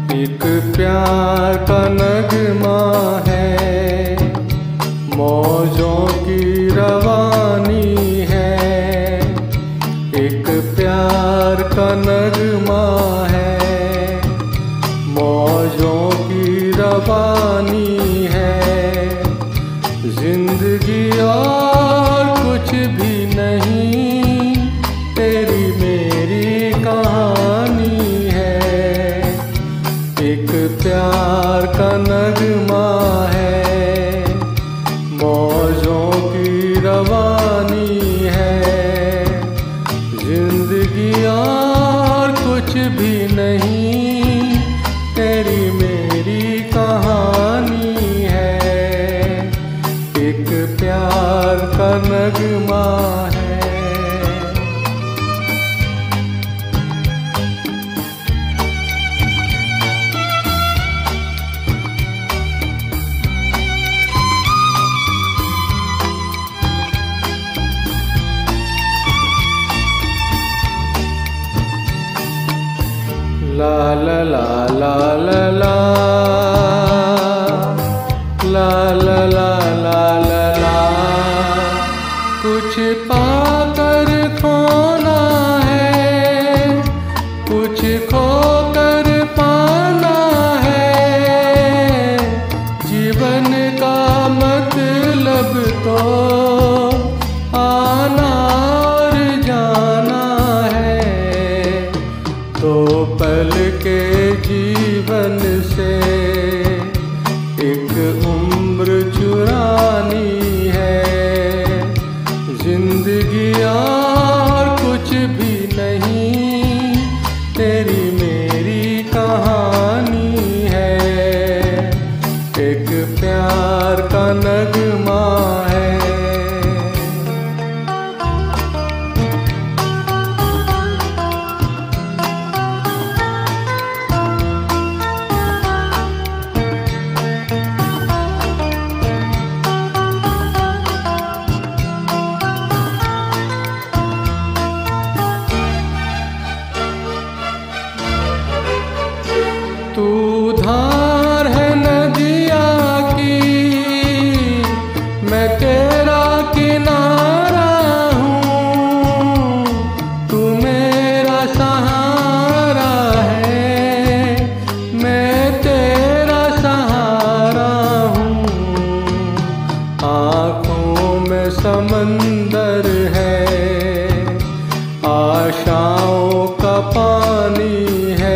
एक प्यार का नगमा है, मौजों की रवानी है। एक प्यार का नगमा है, मौजों की रवानी है। जिंदगी और कुछ भी नहीं, तेरी मेरी कहानी है। एक प्यार का नगमा है, मौजों की रवानी है। जिंदगी और कुछ भी नहीं, तेरी मेरी कहानी है। एक प्यार का नगमा है। ला ला ला ला ला ला ला ला ला ला ला ला। कुछ पाकर खोना है, कुछ खोकर पाना है। जीवन का मतलब तो आना और जाना है। तो पल के जीवन से एक उम्र चुरानी है। जिंदगी और कुछ भी नहीं, तेरी मेरी कहानी है। एक प्यार का नगमा है। तू धार है नदिया की, मैं तेरा किनारा हूँ। तू मेरा सहारा है, मैं तेरा सहारा हूँ। आँखों में समंदर है, आशाओं का पानी है।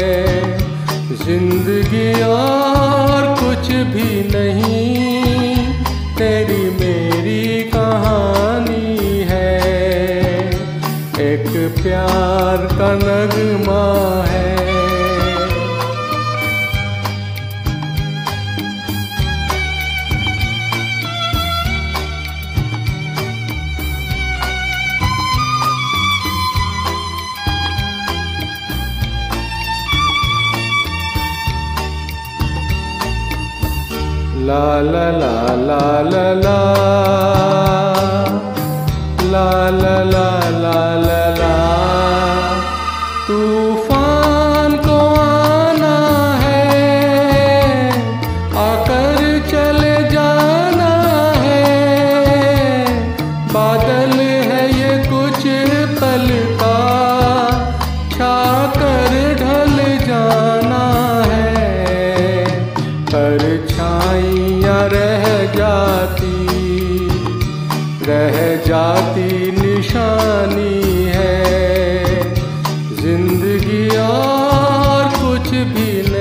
जिंदगी और कुछ भी नहीं, तेरी मेरी कहानी है। एक प्यार का नगमा है। ला ला ला ला ला ला ला ला ला ला ला ला। तूफान को आना है, आकर चले जाना है। बादल है ये कुछ पल का, छाकर ढल जाना है। परछाइयाँ रह जाती निशानी है। जिंदगी और कुछ भी नहीं।